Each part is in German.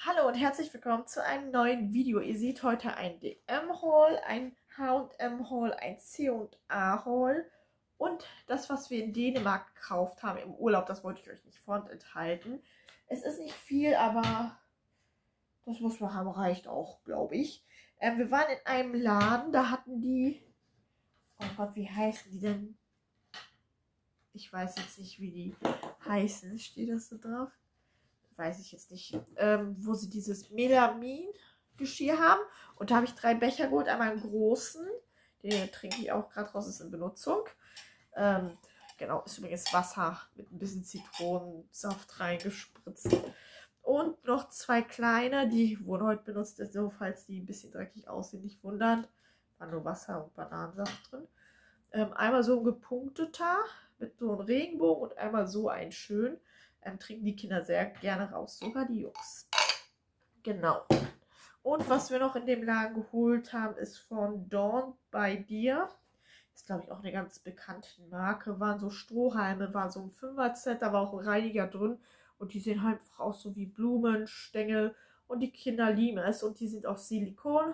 Hallo und herzlich willkommen zu einem neuen Video. Ihr seht heute ein DM-Haul, ein H&M-Haul, ein C&A-Haul und das, was wir in Dänemark gekauft haben im Urlaub, das wollte ich euch nicht vorenthalten. Es ist nicht viel, aber das, was wir haben, reicht auch, glaube ich. Wir waren in einem Laden, da hatten die, oh Gott, wie heißen die denn? Ich weiß jetzt nicht, wie die heißen. Steht das so drauf? Weiß ich jetzt nicht, wo sie dieses Melamin-Geschirr haben. Und da habe ich 3 Becher geholt, einmal einen großen, den trinke ich auch gerade raus, ist in Benutzung. Genau, ist übrigens Wasser mit ein bisschen Zitronensaft reingespritzt. Und noch 2 kleine, die wurden heute benutzt, also falls die ein bisschen dreckig aussehen, nicht wundern. War nur Wasser und Bananensaft drin. Einmal so ein gepunkteter mit so einem Regenbogen und einmal so ein schön. Trinken die Kinder sehr gerne raus, sogar die Jungs. Genau. Und was wir noch in dem Laden geholt haben, ist von Dawn by Dir. Ist, glaube ich, auch eine ganz bekannte Marke. Waren so Strohhalme, war so ein 5er-Set, da war auch ein Reiniger drin. Und die sehen halt einfach aus so wie Blumen, Stängel. Und die Kinder lieben es. Und die sind aus Silikon.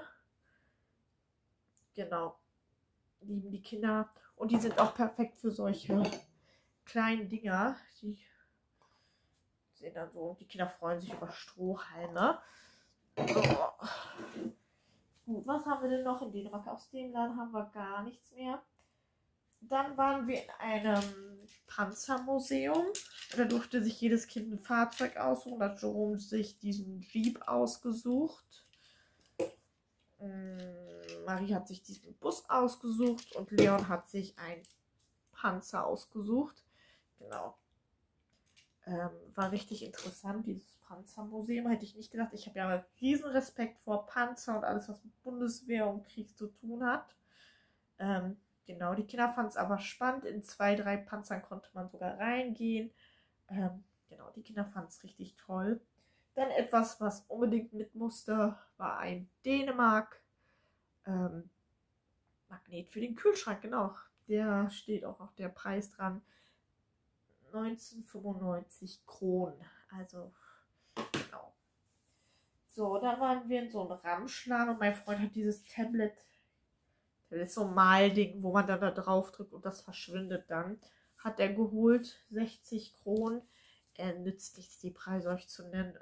Genau. Lieben die Kinder. Und die sind auch perfekt für solche kleinen Dinger. Die sehen dann so, die Kinder freuen sich über Strohhalme. Oh. Gut, was haben wir denn noch in Dänemark? Aus dem Laden haben wir gar nichts mehr. Dann waren wir in einem Panzermuseum. Da durfte sich jedes Kind ein Fahrzeug aussuchen. Da hat Jerome sich diesen Jeep ausgesucht. Marie hat sich diesen Bus ausgesucht und Leon hat sich einen Panzer ausgesucht. Genau. War richtig interessant, dieses Panzermuseum. Hätte ich nicht gedacht. Ich habe ja riesen Respekt vor Panzer und alles, was mit Bundeswehr und Krieg zu tun hat. Genau, die Kinder fanden es aber spannend. In 2, 3 Panzern konnte man sogar reingehen. Genau, die Kinder fanden es richtig toll. Dann etwas, was unbedingt mit musste, war ein Dänemark Magnet für den Kühlschrank. Genau, der steht auch noch der Preis dran. 1995 Kronen. Also, genau. So, dann waren wir in so einem Ramschladen und mein Freund hat dieses Tablet. Das ist so ein Malding, wo man dann da drauf drückt und das verschwindet dann. Hat er geholt, 60 Kronen. Er nützt nichts, die Preise euch zu nennen.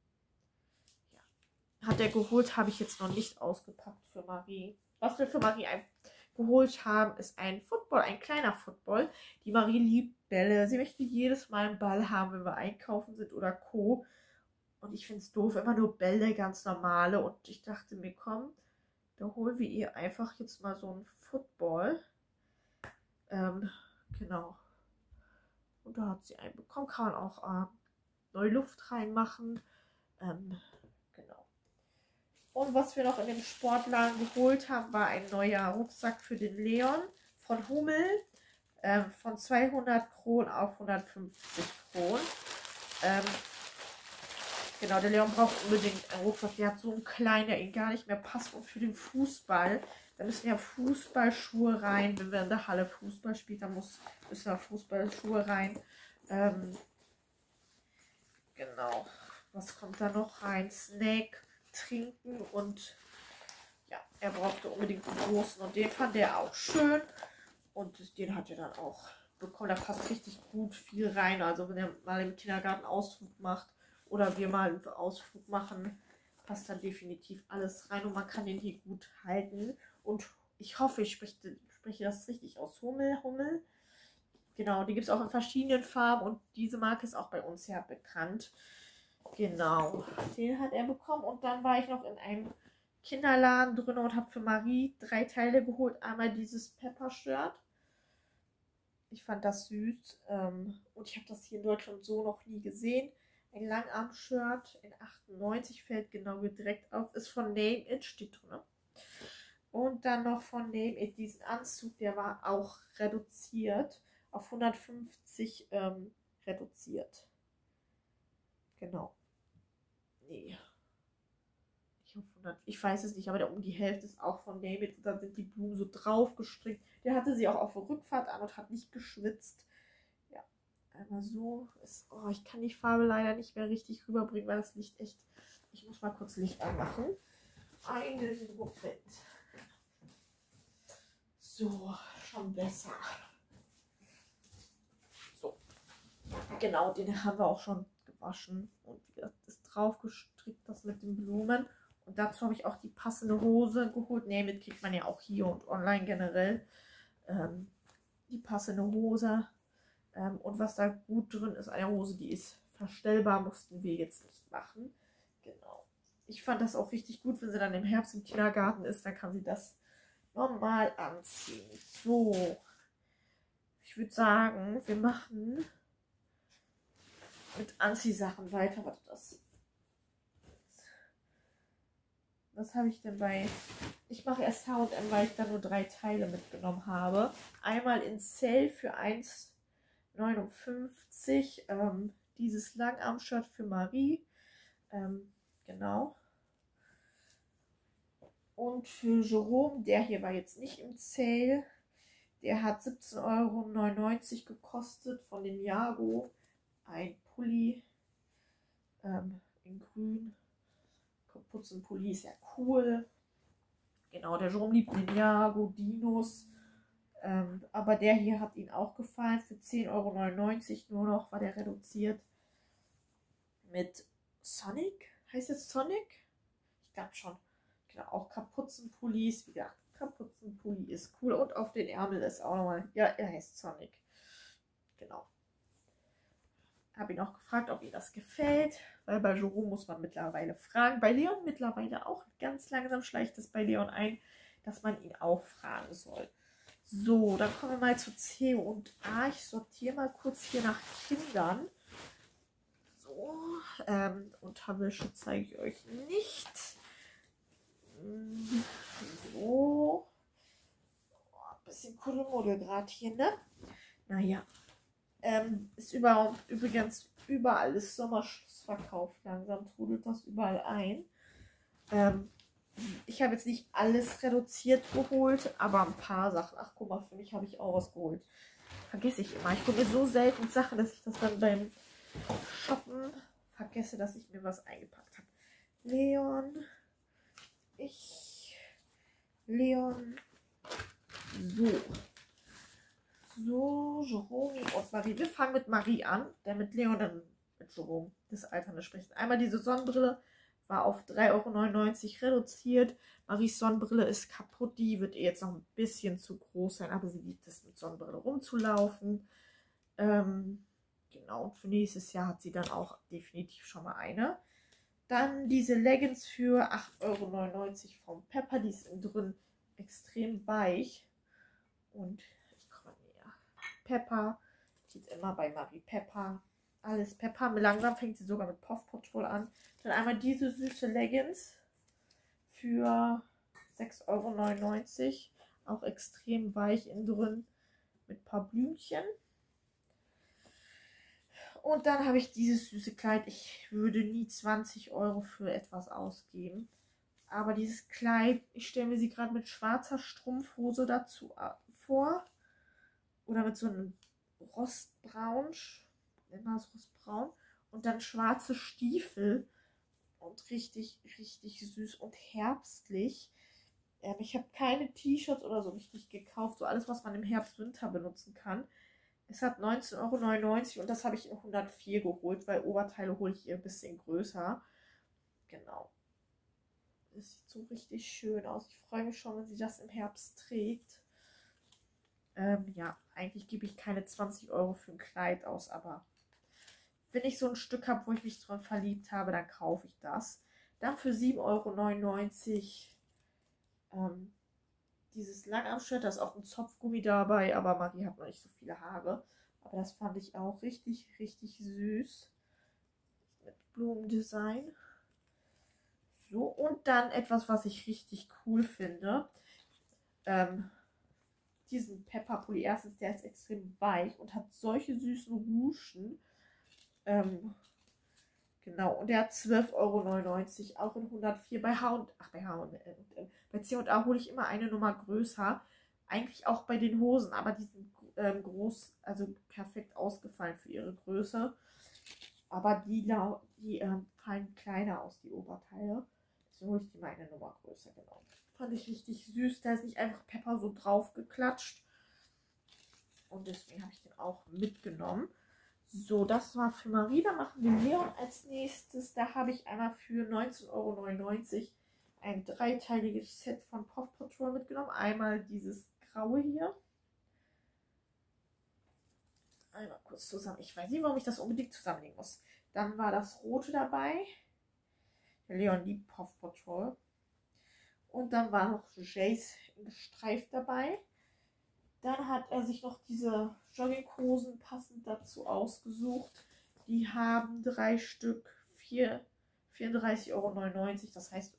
Ja. Hat er geholt, habe ich jetzt noch nicht ausgepackt für Marie. Was wir für Marie geholt haben, ist ein Football, ein kleiner Football. Die Marie liebt Bälle. Sie möchte jedes Mal einen Ball haben, wenn wir einkaufen sind oder Co. Und ich finde es doof, immer nur Bälle, ganz normale. Und ich dachte mir, komm, da holen wir ihr einfach jetzt mal so einen Football. Genau. Und da hat sie einen bekommen. Kann man auch neue Luft reinmachen. Genau. Und was wir noch in dem Sportladen geholt haben, war ein neuer Rucksack für den Leon von Hummel. Von 200 Kronen auf 150 Kronen. Genau, der Leon braucht unbedingt einen Rucksack. Der hat so einen kleinen, der ihn gar nicht mehr passt. Und für den Fußball, da müssen ja Fußballschuhe rein. Wenn wir in der Halle Fußball spielen, dann müssen da Fußballschuhe rein. Genau. Was kommt da noch rein? Snack, trinken und ja, er brauchte unbedingt einen großen und den fand er auch schön. Und den hat er dann auch bekommen. Da passt richtig gut viel rein. Also wenn er mal im Kindergarten Ausflug macht oder wir mal einen Ausflug machen, passt dann definitiv alles rein und man kann den hier gut halten. Und ich hoffe, ich spreche das richtig aus. Hummel. Genau, die gibt es auch in verschiedenen Farben und diese Marke ist auch bei uns ja bekannt. Genau, den hat er bekommen. Und dann war ich noch in einem Kinderladen drin und habe für Marie 3 Teile geholt. Einmal dieses Pepper-Shirt. Ich fand das süß. Und ich habe das hier in Deutschland so noch nie gesehen. Ein Langarm-Shirt in 98, fällt genau direkt auf. Ist von Name It, steht drin. Und dann noch von Name It diesen Anzug, der war auch reduziert. Auf 150 reduziert. Genau. Nee. Ich weiß es nicht, aber der um die Hälfte ist auch von Name It. Und dann sind die Blumen so drauf gestrickt. Der hatte sie auch auf der Rückfahrt an und hat nicht geschwitzt. Einmal so. Ich kann die Farbe leider nicht mehr richtig rüberbringen, weil das Licht echt Ich muss mal kurz Licht anmachen. Einen Moment. So, schon besser. So, genau, den haben wir auch schon gewaschen. Und wie gesagt, ist drauf gestrickt, das mit den Blumen. Und dazu habe ich auch die passende Hose geholt. Ne, mit kriegt man ja auch hier und online generell. Die passende Hose. Und was da gut drin ist, eine Hose, die ist verstellbar, mussten wir jetzt nicht machen. Genau. Ich fand das auch richtig gut, wenn sie dann im Herbst im Kindergarten ist, dann kann sie das normal anziehen. So, ich würde sagen, wir machen mit Anziehsachen weiter. Warte, was habe ich denn bei... Ich mache erst H&M, weil ich da nur 3 Teile mitgenommen habe. Einmal in Sale für 1,59. Dieses Langarm-Shirt für Marie. Genau. Und für Jerome, der hier war jetzt nicht im Sale. Der hat 17,99 € gekostet von dem Jago. Ein Pulli in grün. Kapuzenpulli ist ja cool. Genau, der Jerome liebt den Jago, Dinos. Aber der hier hat ihn auch gefallen. Für 10,99 € nur noch war der reduziert. Mit Sonic. Heißt es Sonic? Ich glaube schon. Genau, auch Kapuzenpullis. Wie gesagt, Kapuzenpulli ist cool. Und auf den Ärmel ist auch nochmal. Ja, er heißt Sonic. Genau. Habe ihn auch gefragt, ob ihm das gefällt. Weil bei Jerome muss man mittlerweile fragen. Bei Leon mittlerweile auch. Ganz langsam schleicht es bei Leon ein, dass man ihn auch fragen soll. So, dann kommen wir mal zu C und A. Ich sortiere mal kurz hier nach Kindern. So, Unterwäsche zeige ich euch nicht. So. Ein bisschen Kuddelmuddel gerade hier, ne? Naja. Ist übrigens überall ist Sommerschlussverkauf. Langsam trudelt das überall ein. Ich habe jetzt nicht alles reduziert geholt, aber ein paar Sachen. Ach, guck mal, für mich habe ich auch was geholt. Vergesse ich immer. Ich hole mir so selten Sachen, dass ich das dann beim Shoppen vergesse, dass ich mir was eingepackt habe. Leon. So, Jerome und Marie. Wir fangen mit Marie an, der mit Leon dann mit Jerome das Alternde spricht. Einmal diese Sonnenbrille war auf 3,99 € reduziert. Maries Sonnenbrille ist kaputt. Die wird ihr jetzt noch ein bisschen zu groß sein, aber sie liebt es, mit Sonnenbrille rumzulaufen. Genau, und für nächstes Jahr hat sie dann auch definitiv schon mal eine. Dann diese Leggings für 8,99 € von Pepper. Die ist innen drin extrem weich. Und ich komme näher. Pepper. Steht immer bei Marie Pepper. Alles Pepper. Langsam fängt sie sogar mit Puff Patrol an. Dann einmal diese süße Leggings für 6,99 €. Auch extrem weich innen drin. Mit ein paar Blümchen. Und dann habe ich dieses süße Kleid. Ich würde nie 20 € für etwas ausgeben. Aber dieses Kleid, ich stelle mir sie gerade mit schwarzer Strumpfhose dazu vor. Oder mit so einem Rostbraun. Nennen wir es Rostbraun. Und dann schwarze Stiefel. Und richtig, richtig süß und herbstlich. Ich habe keine T-Shirts oder so richtig gekauft. So alles, was man im Herbst, Winter benutzen kann. Es hat 19,99 € und das habe ich in 104 geholt, weil Oberteile hole ich ihr ein bisschen größer. Genau. Das sieht so richtig schön aus. Ich freue mich schon, wenn sie das im Herbst trägt. Ja, eigentlich gebe ich keine 20 € für ein Kleid aus, aber wenn ich so ein Stück habe, wo ich mich dran verliebt habe, dann kaufe ich das. Dann für 7,99 € dieses Langarm-Shirt, da ist auch ein Zopfgummi dabei, aber Marie hat noch nicht so viele Haare. Aber das fand ich auch richtig, richtig süß. Mit Blumendesign. So, und dann etwas, was ich richtig cool finde. Diesen Pepper-Pulli. Erstens, der ist extrem weich und hat solche süßen Ruschen. Genau, und der hat 12,99 € auch in 104 bei H&M. Bei C&A hole ich immer eine Nummer größer. Eigentlich auch bei den Hosen, aber die sind groß, also perfekt ausgefallen für ihre Größe. Aber die fallen kleiner aus, die Oberteile. Deswegen hole ich die mal eine Nummer größer, genau. Fand ich richtig süß. Da ist nicht einfach Pepper so drauf geklatscht. Und deswegen habe ich den auch mitgenommen. So, das war für Marie. Dann machen wir Leon als nächstes. Da habe ich einmal für 19,99 € ein dreiteiliges Set von Paw Patrol mitgenommen. Einmal dieses graue hier. Einmal kurz zusammen. Ich weiß nicht, warum ich das unbedingt zusammenlegen muss. Dann war das rote dabei. Der Leon liebt Paw Patrol. Und dann war noch Jace gestreift dabei. Dann hat er sich noch diese Jogginghosen passend dazu ausgesucht. Die haben 3 Stück, 34,99 €. Das heißt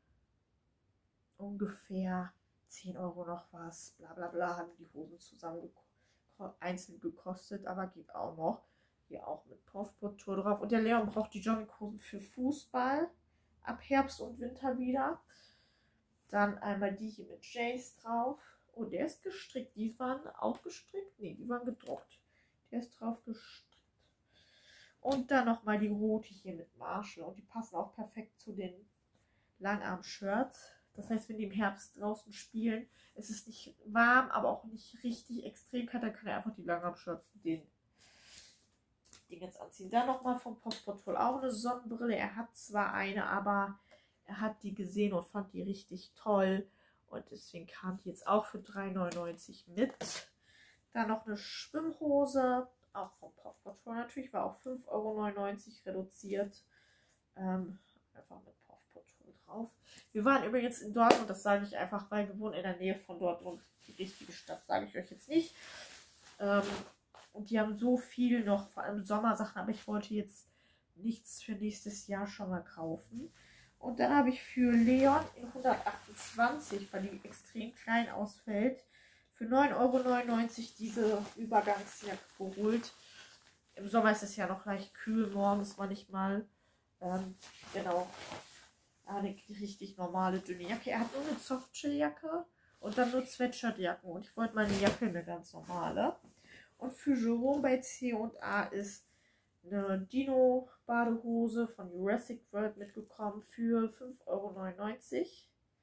ungefähr 10 € noch was. Bla bla bla, haben die Hosen zusammen einzeln gekostet, aber geht auch noch. Hier auch mit Paw Patrol drauf. Und der Leon braucht die Jogginghosen für Fußball. Ab Herbst und Winter wieder. Dann einmal die hier mit Jace drauf. Oh, der ist gestrickt. Die waren auch gestrickt? Ne, die waren gedruckt. Der ist drauf gestrickt. Und dann nochmal die rote hier mit Marshall. Und die passen auch perfekt zu den Langarm-Shirts. Das heißt, wenn die im Herbst draußen spielen, es ist nicht warm, aber auch nicht richtig extrem kalt, dann kann er einfach die Langarm-Shirts den jetzt anziehen. Dann nochmal vom Paw Patrol auch eine Sonnenbrille. Er hat zwar eine, aber er hat die gesehen und fand die richtig toll. Und deswegen kam die jetzt auch für 3,99 € mit. Dann noch eine Schwimmhose, auch vom Paw Patrol natürlich, war auch 5,99 € reduziert. Einfach mit Paw Patrol drauf. Wir waren übrigens in Dortmund, das sage ich einfach, weil wir wohnen in der Nähe von Dortmund. Die richtige Stadt sage ich euch jetzt nicht. Und die haben so viel noch, vor allem Sommersachen, aber ich wollte jetzt nichts für nächstes Jahr schon mal kaufen. Und dann habe ich für Leon in 128, weil die extrem klein ausfällt, für 9,99 € diese Übergangsjacke geholt. Im Sommer ist es ja noch leicht kühl, morgens manchmal. Genau. Eine richtig normale, dünne Jacke. Er hat nur eine Softshell-Jacke und dann nur Sweatshirt-Jacken. Und ich wollte meine Jacke eine ganz normale. Und für Jerome bei C&A ist eine Dino-Badehose von Jurassic World mitgekommen für 5,99 €.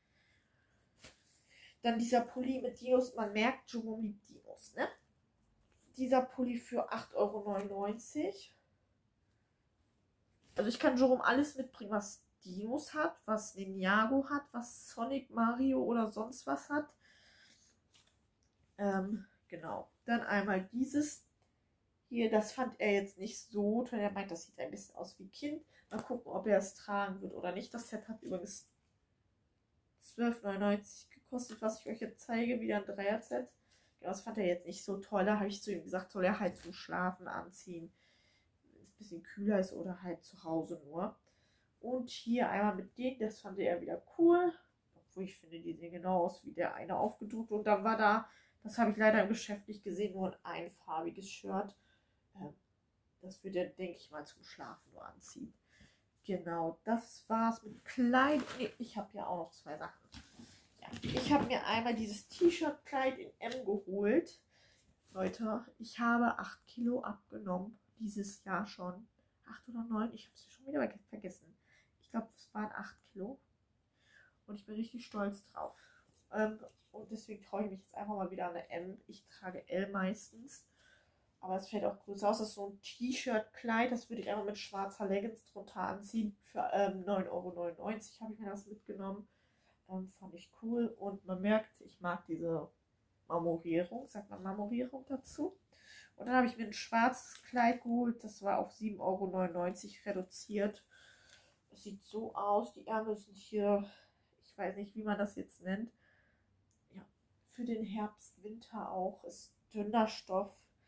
Dann dieser Pulli mit Dinos. Man merkt, Jerome liebt Dinos, ne? Dieser Pulli für 8,99 €. Also ich kann Jerome alles mitbringen, was Dinos hat, was Ninjago hat, was Sonic, Mario oder sonst was hat. Genau. Dann einmal dieses hier, das fand er jetzt nicht so toll. Er meint, das sieht ein bisschen aus wie Kind. Mal gucken, ob er es tragen wird oder nicht. Das Set hat übrigens 12,99 € gekostet, was ich euch jetzt zeige. Wieder ein Dreier-Set. Genau, das fand er jetzt nicht so toll. Da habe ich zu ihm gesagt, soll er halt zum Schlafen anziehen, wenn es ein bisschen kühler ist oder halt zu Hause nur. Und hier einmal mit denen, das fand er wieder cool. Obwohl ich finde, die sehen genau aus wie der eine aufgedruckt. Und dann war da, das habe ich leider im Geschäft nicht gesehen, nur ein einfarbiges Shirt. Das wird er, denke ich mal, zum Schlafen nur anziehen. Genau, das war's mit Kleid. Nee, ich habe ja auch noch 2 Sachen. Ja, ich habe mir einmal dieses T-Shirt-Kleid in M geholt. Leute, ich habe 8 Kilo abgenommen. Dieses Jahr schon. 8 oder 9, ich habe es schon wieder vergessen. Ich glaube, es waren 8 Kilo. Und ich bin richtig stolz drauf. Und deswegen traue ich mich jetzt einfach mal wieder an eine M. Ich trage L meistens. Aber es fällt auch größer aus. Das ist so ein T-Shirt-Kleid. Das würde ich einfach mit schwarzer Leggings drunter anziehen. Für 9,99 € habe ich mir das mitgenommen. Fand ich cool. Und man merkt, ich mag diese Marmorierung. Sagt man Marmorierung dazu? Und dann habe ich mir ein schwarzes Kleid geholt. Das war auf 7,99 € reduziert. Es sieht so aus. Die Ärmel sind hier, ich weiß nicht, wie man das jetzt nennt. Ja, für den Herbst, Winter auch. Ist dünner Stoff.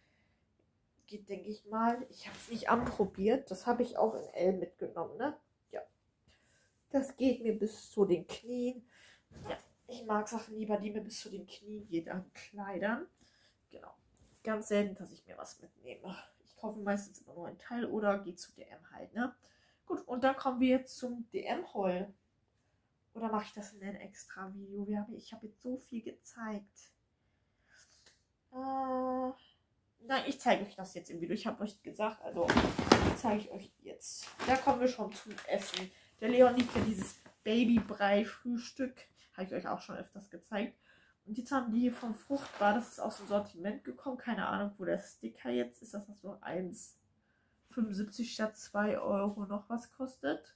Geht, denke ich mal. Ich habe es nicht anprobiert. Das habe ich auch in L mitgenommen, ne? Ja. Das geht mir bis zu den Knien. Ja, ich mag Sachen lieber, die mir bis zu den Knien geht an Kleidern. Genau. Ganz selten, dass ich mir was mitnehme. Ich kaufe meistens immer nur ein Teil oder gehe zu DM halt, ne? Gut, und dann kommen wir jetzt zum DM-Haul. Oder mache ich das in ein extra Video? Ich habe jetzt so viel gezeigt. Nein, ich zeige euch das jetzt im Video. Ich habe euch gesagt, also zeige ich euch jetzt. Da kommen wir schon zum Essen. Der Leon liebt ja dieses Babybrei-Frühstück. Habe ich euch auch schon öfters gezeigt. Und jetzt haben die hier vom Fruchtbar, das ist aus dem Sortiment gekommen. Keine Ahnung, wo der Sticker jetzt ist. Das so 1,75 statt 2 Euro noch was kostet.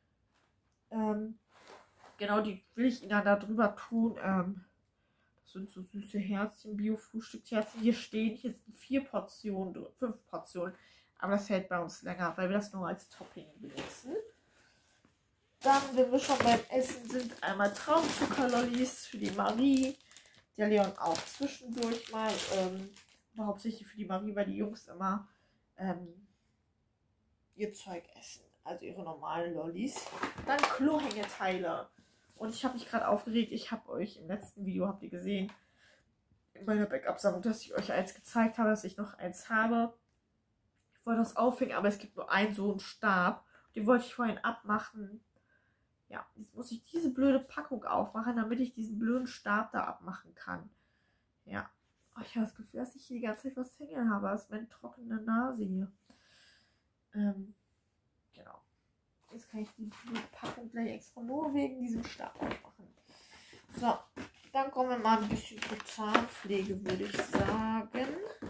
Genau, die will ich Ihnen dann da drüber tun. Das sind so süße Herzchen, Bio-Frühstücksherzen. Hier stehen jetzt 4 Portionen, 5 Portionen. Aber das hält bei uns länger, weil wir das nur als Topping benutzen. Dann, wenn wir schon beim Essen sind, einmal Traumzuckerlollis für die Marie. Der Leon auch zwischendurch mal. Aber hauptsächlich für die Marie, weil die Jungs immer ihr Zeug essen. Also ihre normalen Lollis. Dann Klohängeteile. Und ich habe mich gerade aufgeregt. Ich habe euch im letzten Video, habt ihr gesehen, in meiner Backup-Sammlung, dass ich euch eins gezeigt habe, dass ich noch eins habe. Ich wollte das aufhängen, aber es gibt nur einen so einen Stab. Den wollte ich vorhin abmachen. Ja, jetzt muss ich diese blöde Packung aufmachen, damit ich diesen blöden Stab da abmachen kann. Ja. Oh, ich habe das Gefühl, dass ich hier die ganze Zeit was hängen habe. Das ist meine trockene Nase hier. Genau. Jetzt kann ich die blöde Packung gleich extra nur wegen diesem Stab aufmachen. So, dann kommen wir mal ein bisschen zur Zahnpflege, würde ich sagen.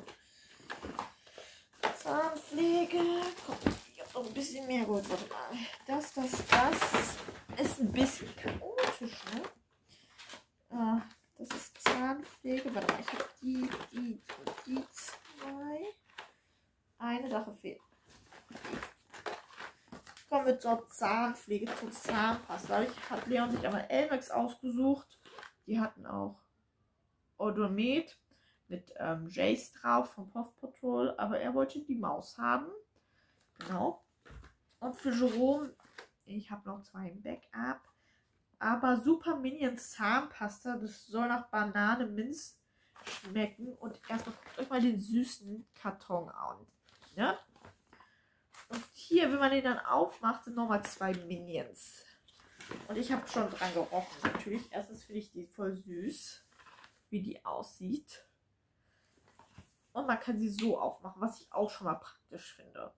Zahnpflege. Komm, ich habe noch ein bisschen mehr Gold. Warte mal. Das ist ein bisschen chaotisch, ne? Das ist Zahnpflege. Warte mal, ich habe die 2. Eine Sache fehlt. Kommen wir zur Zahnpflege, zur Zahnpasta. Ich habe Leon sich einmal Elmex ausgesucht. Die hatten auch Odomet mit Jace drauf von Paw Patrol, aber er wollte die Maus haben. Genau. Und für Jerome, ich habe noch 2 im Backup, aber Super Minions Zahnpasta, das soll nach Banane Minz schmecken. Und erstmal guckt euch mal den süßen Karton an. Ne? Und hier, wenn man den dann aufmacht, sind nochmal 2 Minions. Und ich habe schon dran gerochen, natürlich. Erstens finde ich die voll süß, wie die aussieht. Und man kann sie so aufmachen, was ich auch schon mal praktisch finde.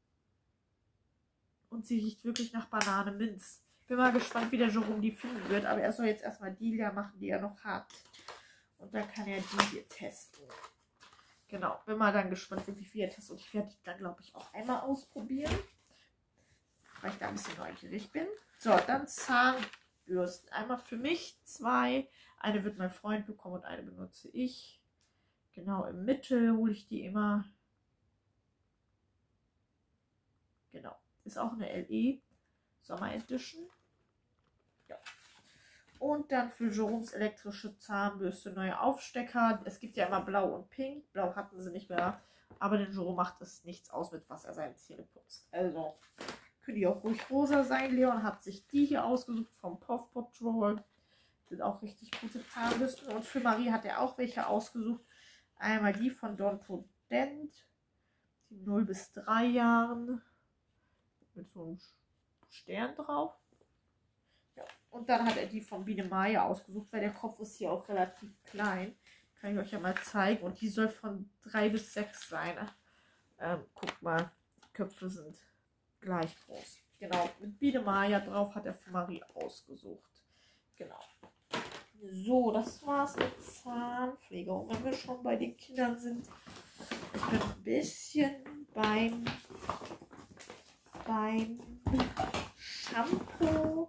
Und sie riecht wirklich nach Banane Minz. Bin mal gespannt, wie der Jerome die finden wird. Aber er soll jetzt erstmal die leer machen, die er noch hat. Und dann kann er die hier testen. Genau, bin mal dann gespannt, wirklich wie er testet. Und ich werde die dann, glaube ich, auch einmal ausprobieren. Weil ich da ein bisschen neugierig bin. So, dann Zahnbürsten. Einmal für mich 2. Eine wird mein Freund bekommen und eine benutze ich. Genau, im Mittel hole ich die immer. Genau, ist auch eine LE Sommer Edition. Ja. Und dann für Jeroms elektrische Zahnbürste neue Aufstecker. Es gibt ja immer blau und pink. Blau hatten sie nicht mehr. Aber den Jerome macht es nichts aus, mit was er seine Zähne putzt. Also können die auch ruhig rosa sein. Leon hat sich die hier ausgesucht vom Paw Patrol. Sind auch richtig gute Zahnbürsten. Und für Marie hat er auch welche ausgesucht. Einmal die von Donto Dent. Die 0 bis 3 Jahren. Mit so einem Stern drauf. Ja. Und dann hat er die von Biene Maya ausgesucht, weil der Kopf ist hier auch relativ klein. Kann ich euch ja mal zeigen. Und die soll von 3 bis 6 sein. Guckt mal, die Köpfe sind gleich groß. Genau, mit Biene Maya drauf hat er für Marie ausgesucht. Genau. So, das war's mit Zahnpflege. Und wenn wir schon bei den Kindern sind, ich bin ein bisschen beim Shampoo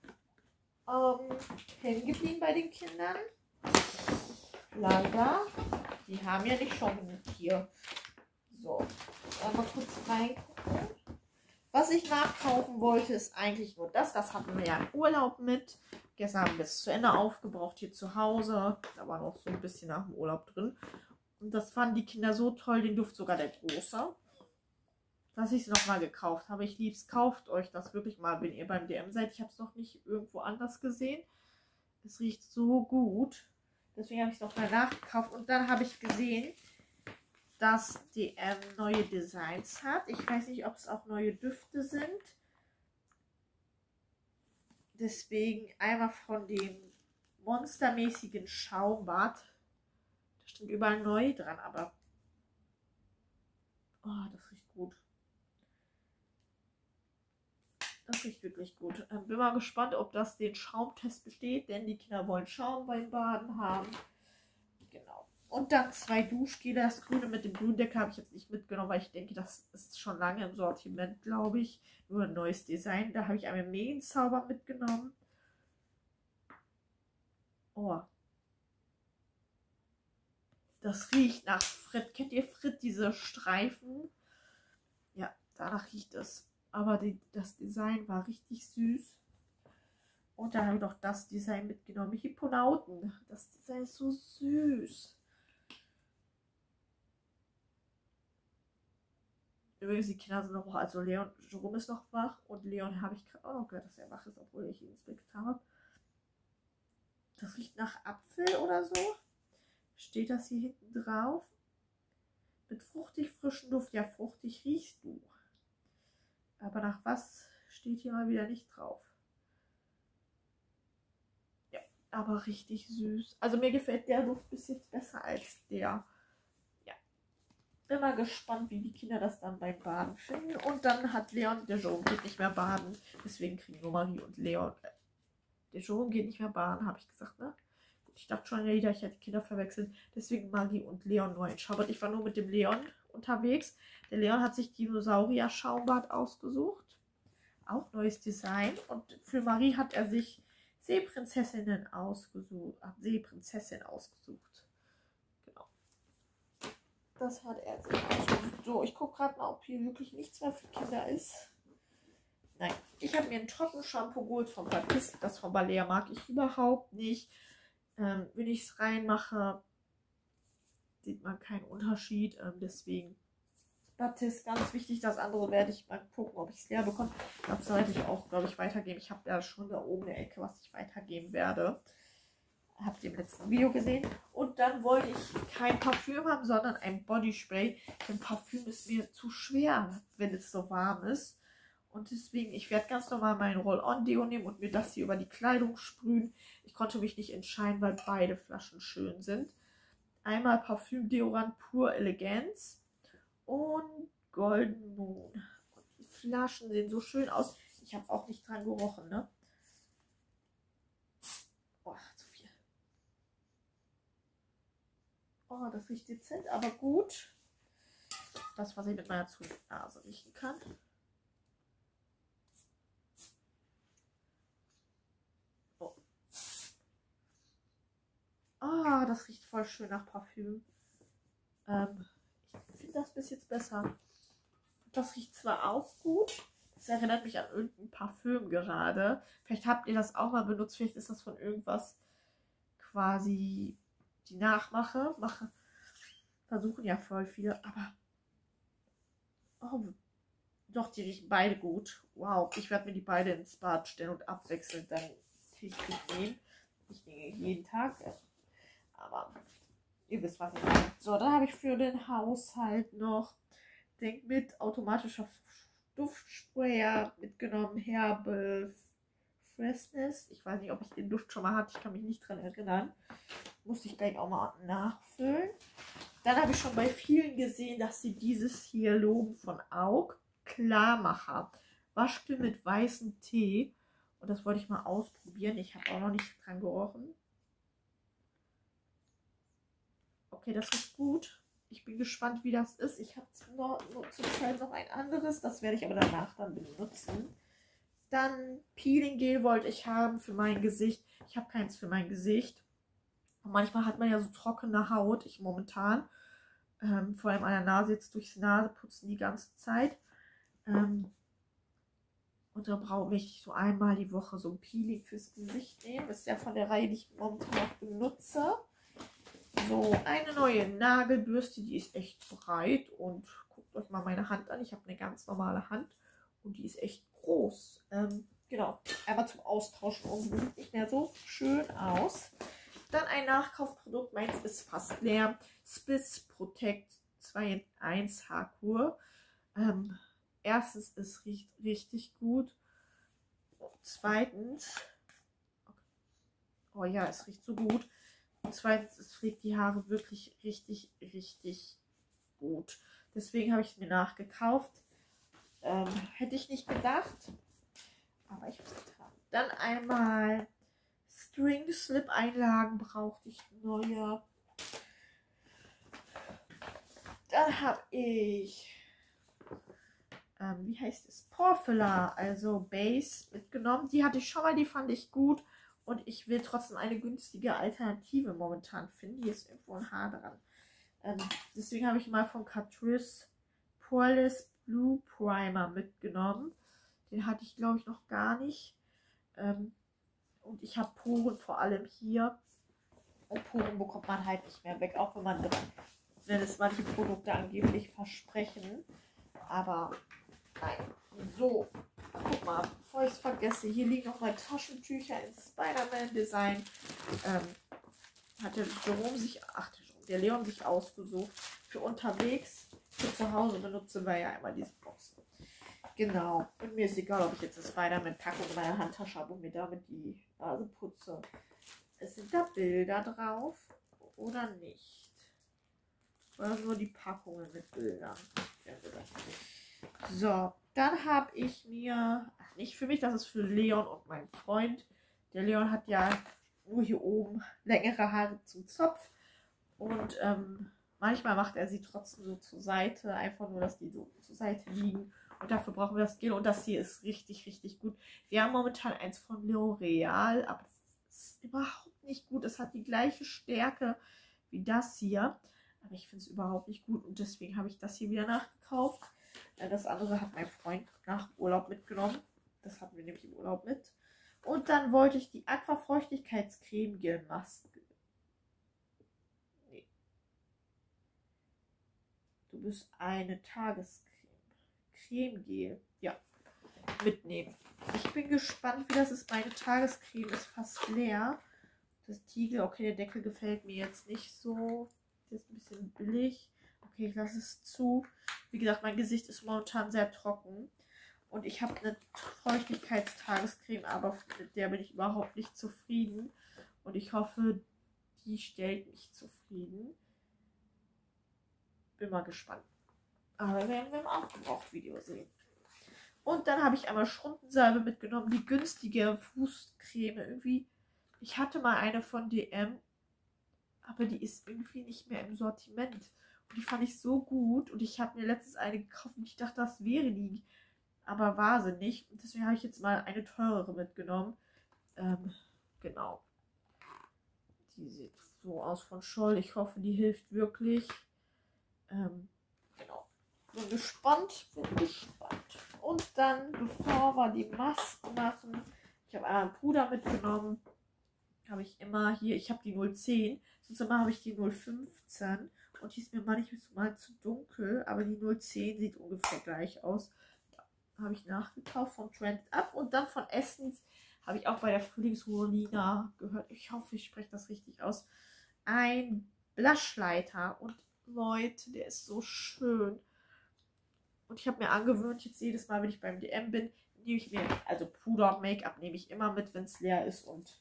hängen geblieben bei den Kindern. Leider. Die haben ja nicht schon genug hier. So, mal kurz reingucken. Was ich nachkaufen wollte, ist eigentlich nur das. Das hatten wir ja im Urlaub mit. Gestern haben wir es zu Ende aufgebraucht hier zu Hause. Da war noch so ein bisschen nach dem Urlaub drin. Und das fanden die Kinder so toll. Den durfte sogar der Große. Dass ich es nochmal gekauft habe. Ich liebe es. Kauft euch das wirklich mal, wenn ihr beim DM seid. Ich habe es noch nicht irgendwo anders gesehen. Es riecht so gut. Deswegen habe ich es nochmal nachgekauft. Und dann habe ich gesehen, dass DM neue Designs hat. Ich weiß nicht, ob es auch neue Düfte sind. Deswegen einmal von dem monstermäßigen Schaumbad. Da steht überall neu dran, aber Oh, das riecht gut. Das riecht wirklich gut. Bin mal gespannt, ob das den Schaumtest besteht, denn die Kinder wollen Schaum beim Baden haben. Genau. Und dann 2 Duschgele. Das Grüne mit dem Gründeckel habe ich jetzt nicht mitgenommen, weil ich denke, das ist schon lange im Sortiment, glaube ich. Nur ein neues Design. Da habe ich einmal Megenzauber mitgenommen. Oh. Das riecht nach Fritt. Kennt ihr Fritt, diese Streifen? Ja, danach riecht es. Aber das Design war richtig süß. Und dann habe ich noch das Design mitgenommen. Hipponauten. Das Design ist so süß. Übrigens, die Kinder sind noch wach. Also Leon, Jerome ist noch wach. Und Leon habe ich gerade auch noch gehört, dass er wach ist, obwohl ich ihn ins Bett getan habe. Das riecht nach Apfel oder so. Steht das hier hinten drauf? Mit fruchtig frischen Duft. Ja, fruchtig riechst du. Aber nach was steht hier mal wieder nicht drauf. Ja, aber richtig süß. Also mir gefällt der Duft bis jetzt besser als der. Ja. Bin mal gespannt, wie die Kinder das dann beim Baden finden. Und dann hat Leon, der Jerome geht nicht mehr baden. Deswegen kriegen nur Marie und Leon. Der Jerome geht nicht mehr baden, habe ich gesagt, ne? Ich dachte schon wieder, ich hätte die Kinder verwechselt. Deswegen Marie und Leon nur ein Schaumbad. Ich war nur mit dem Leon unterwegs. Der Leon hat sich Dinosaurier-Schaumbad ausgesucht. Auch neues Design. Und für Marie hat er sich Seeprinzessin ausgesucht. Genau. Das hat er sich ausgesucht. So, ich gucke gerade mal, ob hier wirklich nichts mehr für Kinder ist. Nein, ich habe mir ein Trockenshampoo geholt von Batiste. Das von Balea mag ich überhaupt nicht. Wenn ich es reinmache, sieht man keinen Unterschied. Deswegen Batiste ganz wichtig. Das andere werde ich mal gucken, ob ich es leer bekomme. Das werde ich auch, glaube ich, weitergeben. Ich habe ja schon da oben eine Ecke, was ich weitergeben werde. Habt ihr im letzten Video gesehen. Und dann wollte ich kein Parfüm haben, sondern ein Bodyspray. Denn Parfüm ist mir zu schwer, wenn es so warm ist. Und deswegen, ich werde ganz normal meinen Roll-On-Deo nehmen und mir das hier über die Kleidung sprühen. Ich konnte mich nicht entscheiden, weil beide Flaschen schön sind. Einmal Parfüm-Deodorant Pure Elegance und Golden Moon. Und die Flaschen sehen so schön aus. Ich habe auch nicht dran gerochen, ne? Oh, zu viel. Oh, das riecht dezent, aber gut. Das, was ich mit meiner Nase riechen kann. Ah, das riecht voll schön nach Parfüm. Ich finde das bis jetzt besser. Das riecht zwar auch gut. Das erinnert mich an irgendein Parfüm gerade. Vielleicht habt ihr das auch mal benutzt. Vielleicht ist das von irgendwas quasi die Nachmache. Versuchen ja voll viele. Aber oh, doch, die riechen beide gut. Wow, ich werde mir die beide ins Bad stellen und abwechselnd dann täglich nehmen. Ich nehme jeden Tag. Aber ihr wisst, was ich meine. So, dann habe ich für den Haushalt noch Denk mit automatischer Duftsprayer mitgenommen. Herbal Freshness. Ich weiß nicht, ob ich den Duft schon mal hatte. Ich kann mich nicht dran erinnern. Muss ich gleich auch mal nachfüllen. Dann habe ich schon bei vielen gesehen, dass sie dieses hier loben von Aug. Klarmacher. Waschgel mit weißem Tee. Und das wollte ich mal ausprobieren. Ich habe auch noch nicht dran gerochen. Okay, das ist gut. Ich bin gespannt, wie das ist. Ich habe zurzeit noch ein anderes. Das werde ich aber danach dann benutzen. Dann Peeling Gel wollte ich haben für mein Gesicht. Ich habe keins für mein Gesicht. Und manchmal hat man ja so trockene Haut. Ich momentan. Vor allem an der Nase jetzt durchs Naseputzen die ganze Zeit. Und da brauche ich so einmal die Woche so ein Peeling fürs Gesicht nehmen. Das ist ja von der Reihe, die ich momentan auch benutze. So, eine neue Nagelbürste, die ist echt breit und guckt euch mal meine Hand an. Ich habe eine ganz normale Hand und die ist echt groß. Genau, einmal zum Austauschen und sieht nicht mehr so schön aus. Dann ein Nachkaufprodukt, meins ist fast leer. Spitz Protect 2 in 1 Haarkur. Erstens, es riecht richtig gut. Und zweitens, oh ja, es riecht so gut. Und zweitens, es pflegt die Haare wirklich richtig, richtig gut. Deswegen habe ich es mir nachgekauft. Hätte ich nicht gedacht. Aber ich habe es getan. Dann einmal String-Slip-Einlagen brauchte ich neue. Dann habe ich, wie heißt es? Porfilla, also Base mitgenommen. Die hatte ich schon mal, die fand ich gut. Und ich will trotzdem eine günstige Alternative momentan finden. Hier ist irgendwo ein Haar dran. Deswegen habe ich mal von Catrice Poreless Blue Primer mitgenommen. Den hatte ich, glaube ich, noch gar nicht. Und ich habe Poren vor allem hier. Und Poren bekommt man halt nicht mehr weg, auch wenn es manche Produkte angeblich versprechen. Aber nein. So, guck mal, bevor ich es vergesse, hier liegen noch mal Taschentücher in Spider-Man-Design. Hatte der Leon sich ausgesucht. Für unterwegs, für zu Hause benutzen wir ja immer diese Boxen. Genau. Und mir ist egal, ob ich jetzt das Spider-Man-Packung in meiner Handtasche habe und mir damit die Nase putze. Es sind da Bilder drauf oder nicht? Oder nur die Packungen mit Bildern? So, dann habe ich mir, nicht für mich, das ist für Leon und meinen Freund. Der Leon hat ja nur hier oben längere Haare zum Zopf. Und manchmal macht er sie trotzdem so zur Seite. Einfach nur, dass die so zur Seite liegen. Und dafür brauchen wir das Gel. Und das hier ist richtig, richtig gut. Wir haben momentan eins von L'Oreal. Aber es ist überhaupt nicht gut. Es hat die gleiche Stärke wie das hier. Aber ich finde es überhaupt nicht gut. Und deswegen habe ich das hier wieder nachgekauft. Das andere hat mein Freund nach Urlaub mitgenommen. Das hatten wir nämlich im Urlaub mit. Und dann wollte ich die Aqua Feuchtigkeitscreme Gel Maske. Nee. Du bist eine Tagescreme. Creme Gel. Ja. Mitnehmen. Ich bin gespannt, wie das ist. Meine Tagescreme ist fast leer. Das Tiegel, okay, der Deckel gefällt mir jetzt nicht so. Der ist ein bisschen billig. Okay, ich lasse es zu. Wie gesagt, mein Gesicht ist momentan sehr trocken. Und ich habe eine Feuchtigkeitstagescreme, aber mit der bin ich überhaupt nicht zufrieden. Und ich hoffe, die stellt mich zufrieden. Bin mal gespannt. Aber werden wir im Aufgebraucht-Video sehen. Und dann habe ich einmal Schrundensalbe mitgenommen. Die günstige Fußcreme. Irgendwie, ich hatte mal eine von DM. Aber die ist irgendwie nicht mehr im Sortiment. Und die fand ich so gut. Und ich habe mir letztens eine gekauft und ich dachte, das wäre die. Aber war sie nicht. Und deswegen habe ich jetzt mal eine teurere mitgenommen. Genau. Die sieht so aus von Scholl. Ich hoffe, die hilft wirklich. Genau. Bin gespannt. Und dann, bevor wir die Masken machen, ich habe einmal Puder mitgenommen. Habe ich immer hier, ich habe die 010. Sonst immer habe ich die 015. Und die ist mir manchmal zu dunkel. Aber die 010 sieht ungefähr gleich aus. Habe ich nachgekauft von Trend Up. Und dann von Essence habe ich auch bei der Frühlingsruolina gehört. Ich hoffe, ich spreche das richtig aus. Ein Blushlighter. Und Leute, der ist so schön. Und ich habe mir angewöhnt, jetzt jedes Mal, wenn ich beim DM bin, nehme ich mir, also Puder und Make-up nehme ich immer mit, wenn es leer ist. Und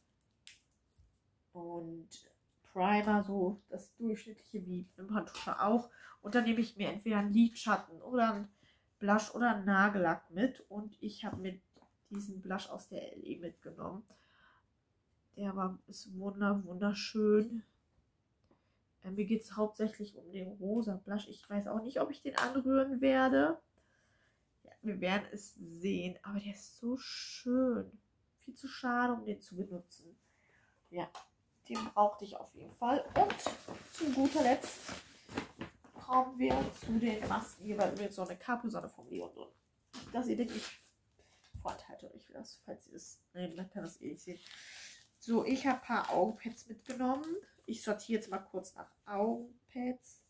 Primer, so das durchschnittliche wie Wimperntusche auch. Und dann nehme ich mir entweder einen Lidschatten oder einen Blush oder einen Nagellack mit. Und ich habe mir diesen Blush aus der LE mitgenommen. Der ist wunderschön. Mir geht es hauptsächlich um den rosa Blush. Ich weiß auch nicht, ob ich den anrühren werde. Ja, wir werden es sehen. Aber der ist so schön. Viel zu schade, um den zu benutzen. Ja, den brauchte ich auf jeden Fall. Und zu guter Letzt kommen wir zu den Masken. Hier war übrigens so eine Capri-Sonne vom Leon drin. Dass ihr denkt, ich vorenthalte euch das, falls ihr das, nein, man kann das eh nicht sehen. So, ich habe ein paar Augenpads mitgenommen. Ich sortiere jetzt mal kurz nach Augenpads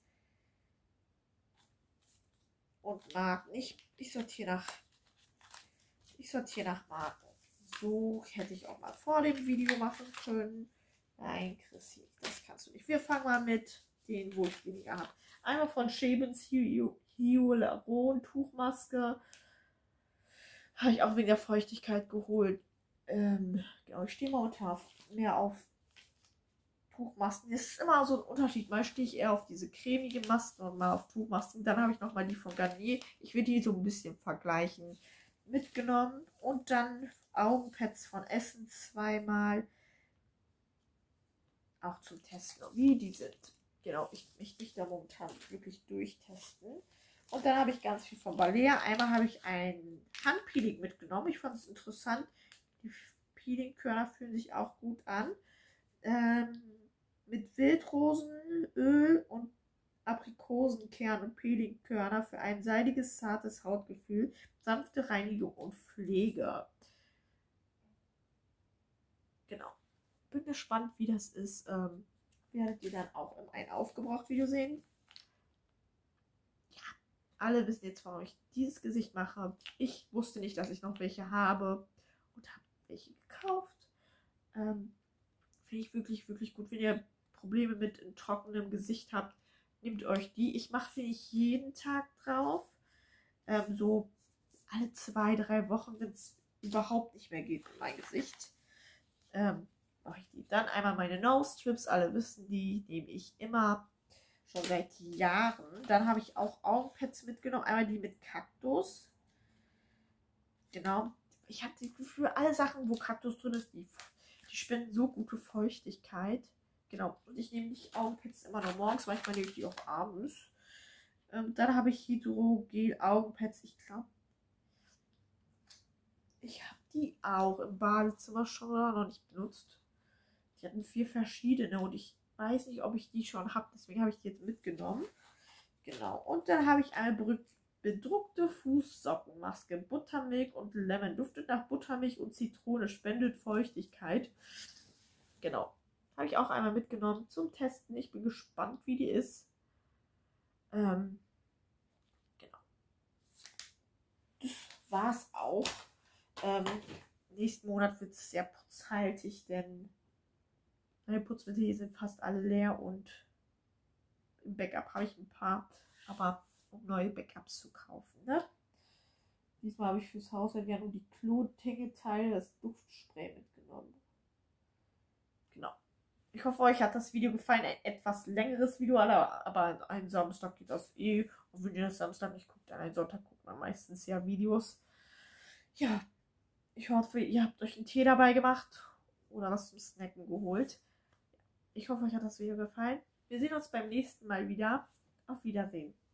und Marken. Ich sortiere nach Marken. So hätte ich auch mal vor dem Video machen können. Nein, Chrissy, das kannst du nicht. Wir fangen mal mit denen, wo ich weniger habe. Einmal von Shebens Hyaluron Tuchmaske. Habe ich auch wegen der Feuchtigkeit geholt. Genau, ich stehe momentan mehr auf Tuchmasken. Es ist immer so ein Unterschied. Mal stehe ich eher auf diese cremigen Masken und mal auf Tuchmasken. Dann habe ich nochmal die von Garnier. Ich will die so ein bisschen vergleichen. Mitgenommen. Und dann Augenpads von Essen zweimal. Auch zum Testen, wie die sind. Genau, ich möchte mich da momentan wirklich durchtesten. Und dann habe ich ganz viel von Balea. Einmal habe ich ein Handpeeling mitgenommen. Ich fand es interessant. Die Peelingkörner fühlen sich auch gut an. Mit Wildrosenöl und Aprikosenkern und Peelingkörner für ein seidiges, zartes Hautgefühl, sanfte Reinigung und Pflege. Genau. Bin gespannt, wie das ist. Werdet ihr dann auch in ein Aufgebraucht-Video sehen. Ja, alle wissen jetzt, warum ich dieses Gesicht mache. Ich wusste nicht, dass ich noch welche habe und habe welche gekauft. Finde ich wirklich, wirklich gut. Wenn ihr Probleme mit trockenem Gesicht habt, nehmt euch die. Ich mache sie nicht jeden Tag drauf. So alle 2, 3 Wochen, wenn es überhaupt nicht mehr geht in mein Gesicht. Mache ich die. Dann einmal meine Nose Strips. Alle wissen, die nehme ich immer schon seit Jahren. Dann habe ich auch Augenpads mitgenommen. Einmal die mit Kaktus. Genau. Ich habe das Gefühl, alle Sachen, wo Kaktus drin ist, die spenden so gute Feuchtigkeit. Genau. Und ich nehme die Augenpads immer nur morgens, manchmal nehme ich die auch abends. Dann habe ich Hydrogel Augenpads. Ich glaube, ich habe die auch im Badezimmer schon noch nicht benutzt. Die hatten 4 verschiedene und ich weiß nicht, ob ich die schon habe. Deswegen habe ich die jetzt mitgenommen. Genau. Und dann habe ich eine bedruckte Fußsockenmaske. Buttermilch und Lemon. Duftet nach Buttermilch und Zitrone. Spendet Feuchtigkeit. Genau. Habe ich auch einmal mitgenommen zum Testen. Ich bin gespannt, wie die ist. Genau. Das war's auch. Nächsten Monat wird es sehr putzhaltig, denn meine Putzmittel hier sind fast alle leer und im Backup habe ich ein paar, aber um neue Backups zu kaufen. Ne? Diesmal habe ich fürs Haus ja nur die Klotinge-Teile, das Duftspray mitgenommen. Genau. Ich hoffe, euch hat das Video gefallen. Ein etwas längeres Video, aber an einem Samstag geht das eh. Und wenn ihr das Samstag nicht guckt, an einem Sonntag guckt man meistens ja Videos. Ja, ich hoffe, ihr habt euch einen Tee dabei gemacht oder was zum Snacken geholt. Ich hoffe, euch hat das Video gefallen. Wir sehen uns beim nächsten Mal wieder. Auf Wiedersehen.